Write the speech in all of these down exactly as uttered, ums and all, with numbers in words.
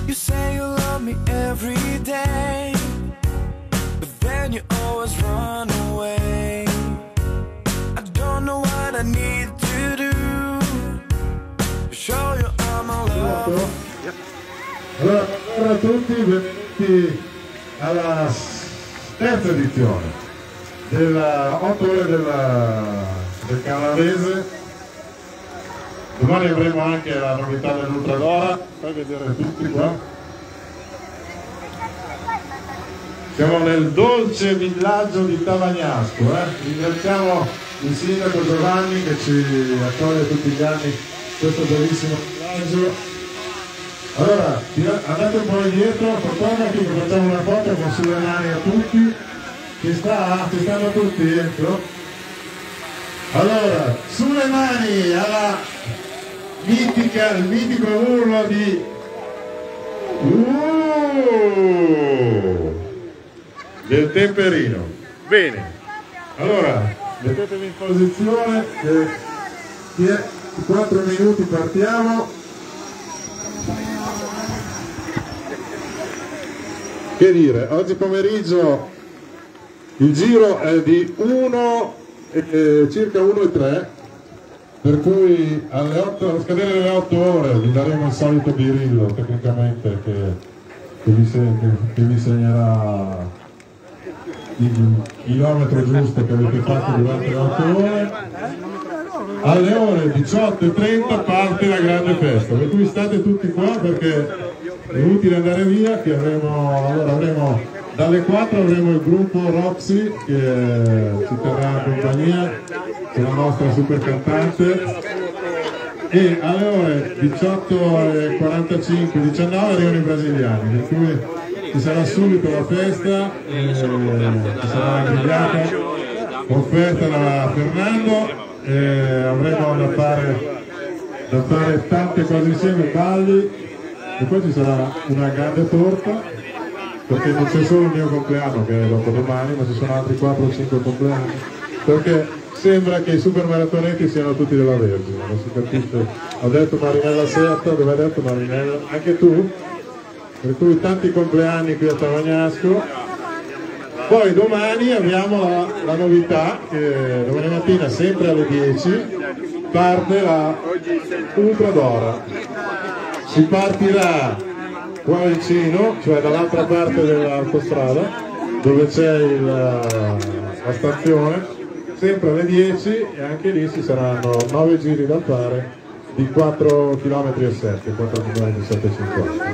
You say you love me every day, but then you always run away. I don't know what I need to do to show you I'm alive. Allora, buongiorno a tutti, benvenuti alla terza edizione della otto ore della, del Canavese. Domani avremo anche la novità dell'Ultradora, fai vedere tutti qua. Siamo nel dolce villaggio di Tavagnasco, eh? Ringraziamo il sindaco Giovanni che ci accoglie tutti gli anni questo bellissimo villaggio. Allora, andate un po' indietro, fotografì, che facciamo una foto con sulle mani a tutti. Ci sta? Ci stanno tutti dentro? Allora, sulle mani alla mitica, il mitico urlo di uh, del temperino. Bene, allora mettetevi in posizione che quattro minuti partiamo. Che dire, oggi pomeriggio il giro è di uno, eh, circa uno e tre, per cui alle otto, allo scadere delle otto ore vi daremo il solito birillo tecnicamente che, che, vi, se, che, che vi segnerà il chilometro giusto che avete fatto durante le otto ore. Alle ore diciotto e trenta parte la grande festa, per cui state tutti qua perché è utile andare via, che avremo, allora avremo dalle quattro avremo il gruppo Roxy che ci terrà in compagnia, c'è la nostra super cantante, e alle ore diciotto e quarantacinque diciannove arrivano i brasiliani, per cui ci sarà subito la festa, e ci sarà una grigliata offerta da Fernando e avremo da fare, da fare tante cose insieme, balli, e poi ci sarà una grande torta, perché non c'è solo il mio compleanno che è dopodomani, ma ci sono altri quattro o cinque compleanni, perché sembra che i super maratonetti siano tutti della Vergine, non si capisce. Ho detto Marinella Serta, dove hai detto Marinella? Anche tu? Per cui tanti compleanni qui a Tavagnasco. Poi domani abbiamo la, la novità, che domani mattina sempre alle dieci parte la Ultradora. Si partirà qua vicino, cioè dall'altra parte dell'autostrada, dove c'è la stazione, sempre alle dieci, e anche lì ci saranno nove giri da fare di quattro virgola sette chilometri, quattro virgola settecentocinquanta.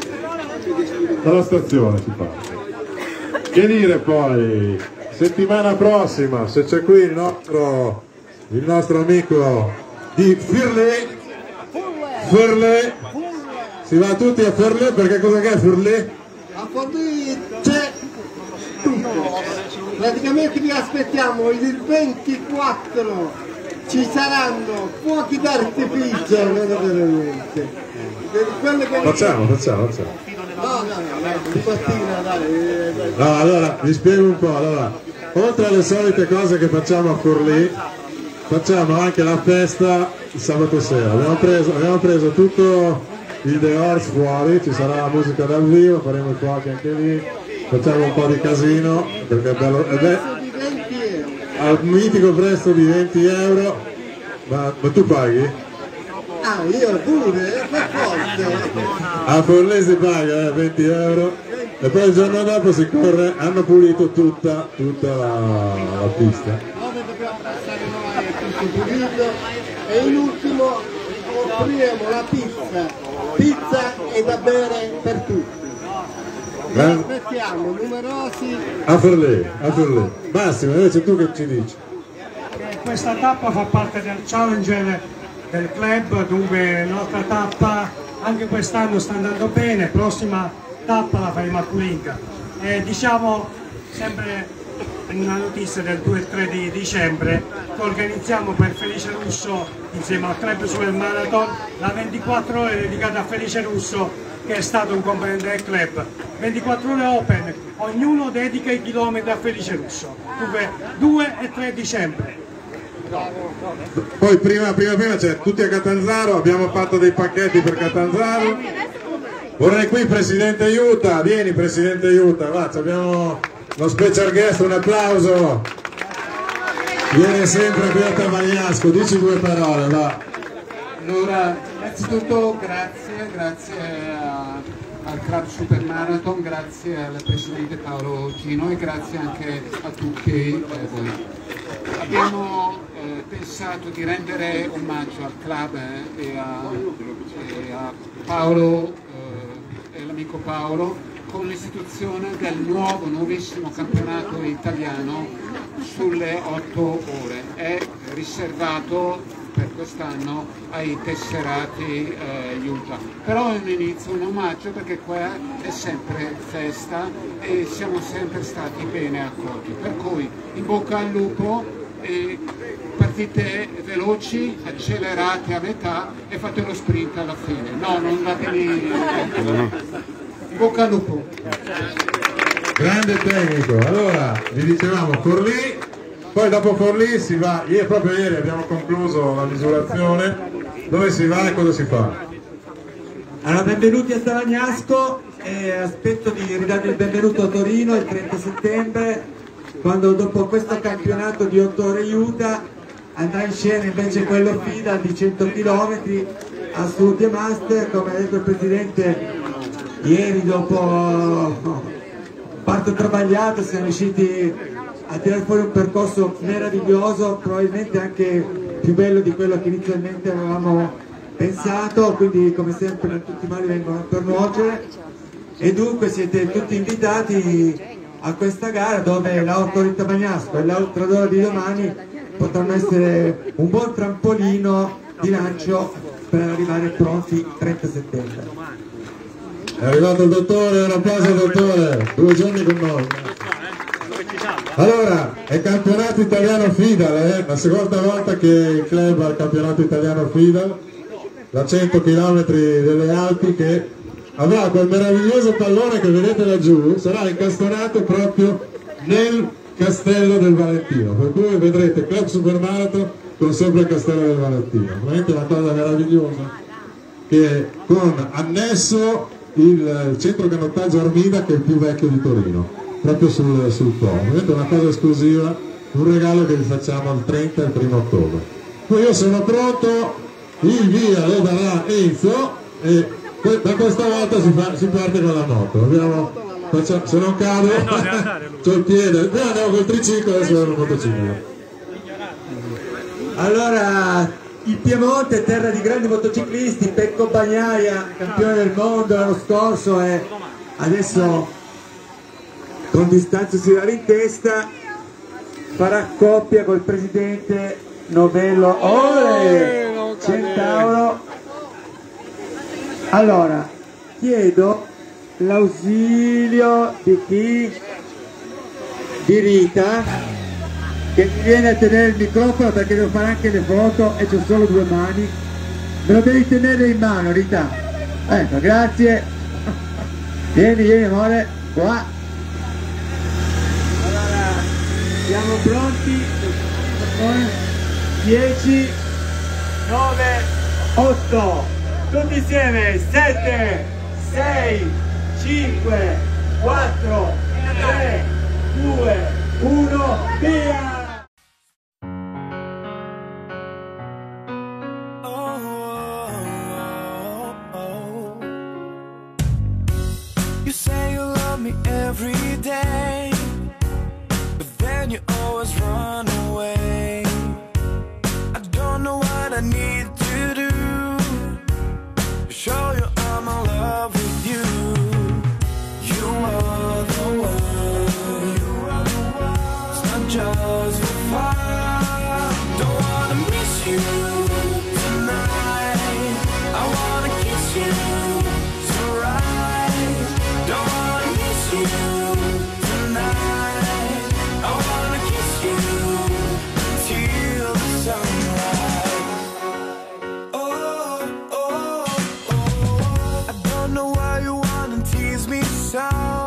Dalla stazione si parte. Che dire poi, settimana prossima, se c'è qui il nostro, il nostro amico di Firlé, Firlé, si va tutti a Forlì, perché cosa che è Forlì? A Forlì c'è tutto, praticamente vi aspettiamo il ventiquattro, ci saranno fuochi d'artificio veramente. Che... Facciamo, facciamo, facciamo. No, no, no, di mattina, dai. No, allora, vi spiego un po', allora, oltre alle solite cose che facciamo a Forlì, facciamo anche la festa il sabato sera. Abbiamo preso, abbiamo preso tutto il The Horse fuori, ci sarà la musica dal vivo, faremo i fuochi anche lì, facciamo un po' di casino, perché è bello, ed è al mitico prezzo di venti euro, ma, ma tu paghi? Ah, io pure, per forza! A Forlì si paga, eh, venti euro, e poi il giorno dopo si corre, hanno pulito tutta, tutta la, la pista. Dove dobbiamo passare noi è tutto pulito, e in ultimo offriremo la pizza. Pizza e da bere per tutti. Vi aspettiamo numerosi. A Forlì, a Forlì. Massimo, invece tu che ci dici? Questa tappa fa parte del challenge del club, dunque la nostra tappa anche quest'anno sta andando bene, prossima tappa la faremo a Culinca. E diciamo sempre una notizia del due e tre di dicembre che organizziamo per Felice Russo insieme al Club Super Marathon la ventiquattro ore dedicata a Felice Russo, che è stato un componente del club. ventiquattro ore open, ognuno dedica i chilometri a Felice Russo, dunque due e tre dicembre. Poi prima prima prima c'è tutti a Catanzaro, abbiamo fatto dei pacchetti per Catanzaro. Vorrei qui Presidente Aiuta, vieni Presidente Aiuta, va, abbiamo lo special guest, un applauso. Viene sempre qui a Tavagliasco, dici due parole, va. Allora, innanzitutto grazie, grazie a, al Club Super Marathon, grazie al Presidente Paolo Gino e grazie anche a tutti eh, voi. Abbiamo eh, pensato di rendere omaggio al club eh, e, a, e a Paolo eh, e l'amico Paolo con l'istituzione del nuovo, nuovissimo campionato italiano sulle otto ore. È riservato per quest'anno ai tesserati eh, Utah. Però è un inizio, un omaggio, perché qua è sempre festa e siamo sempre stati bene accolti. Per cui in bocca al lupo, e partite veloci, accelerate a metà e fate lo sprint alla fine. No, non datevi... In bocca al lupo. Grande tecnico. Allora, vi dicevamo Forlì, poi dopo Forlì si va, ieri, proprio ieri abbiamo concluso la misurazione, dove si va e cosa si fa? Allora, benvenuti a Tavagliasco e aspetto di ridare il benvenuto a Torino il trenta settembre, quando dopo questo campionato di otto ore Utah andrà in scena invece quello FIDA di cento chilometri a Sud e Master, come ha detto il Presidente. Ieri dopo un parto travagliato siamo riusciti a tirare fuori un percorso meraviglioso, probabilmente anche più bello di quello che inizialmente avevamo pensato, quindi come sempre non tutti i mali vengono per nuocere e dunque siete tutti invitati a questa gara dove la otto ore di Tavagliasco e l'Ultradora di domani potranno essere un buon trampolino di lancio per arrivare pronti il trenta settembre. È arrivato il dottore, un applauso al dottore, due giorni con noi. Allora, è campionato italiano FIDAL, eh? La seconda volta che il club ha il campionato italiano FIDAL, da cento chilometri delle Alpi, che avrà quel meraviglioso pallone che vedete laggiù, sarà incastonato proprio nel castello del Valentino, per cui vedrete Club Super Marathon con sopra il castello del Valentino. Veramente una cosa meravigliosa, che con annesso il centro canottaggio Armida, che è il più vecchio di Torino, proprio sul, sul Po. Vedete, una cosa esclusiva, un regalo che vi facciamo il trenta e il primo ottobre. Poi io sono pronto, il via lo darà Enzo e da questa volta si, fa, si parte con la moto. Abbiamo, facciamo, se non cado c'ho il piede, noi andiamo col triciclo, adesso vado in motociclo. Allora, il Piemonte, terra di grandi motociclisti, Pecco Bagnaia, campione del mondo l'anno scorso e adesso con distanza si va in testa, farà coppia col presidente Novello Ole Centauro. Allora, chiedo l'ausilio di chi? Di Rita, che mi viene a tenere il microfono perché devo fare anche le foto e c'ho solo due mani. Me lo devi tenere in mano, Rita. Ecco, grazie. Vieni, vieni amore, qua. Allora, siamo pronti. dieci, nove, otto. Tutti insieme. sette, sei, cinque, quattro, tre, due, uno, via! Every day, but then you always run away. I don't know what I need to do to show you I'm in love with you. You are the one, you are the one. It's not just for fun. Don't wanna miss you tonight. I wanna kiss you so right. Don't wanna miss you.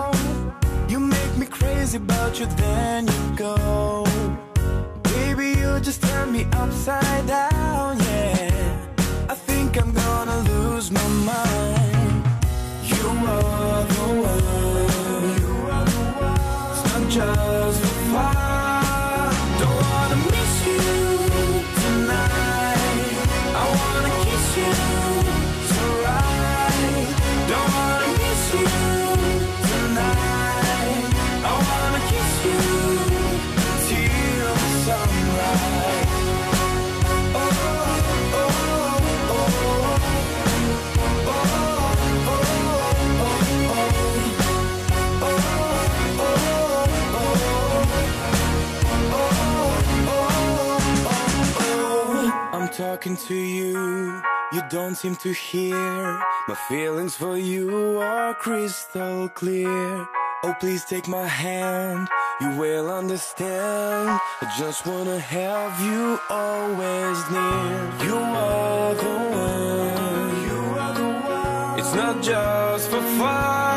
About you, then you go. Baby, you could just turn me upside down, yeah. I think I'm gonna lose my mind. You are the one, you are the one. It's not just for fun. Don't wanna miss you tonight. I wanna kiss you so right. Don't wanna miss you tonight. I wanna kiss you till the sunrise. Oh, oh, oh, oh. I'm talking to you, you don't seem to hear. My feelings for you are crystal clear. Oh, please take my hand, you will understand. I just wanna have you always near. You are the one, you are the one. It's not just for fun.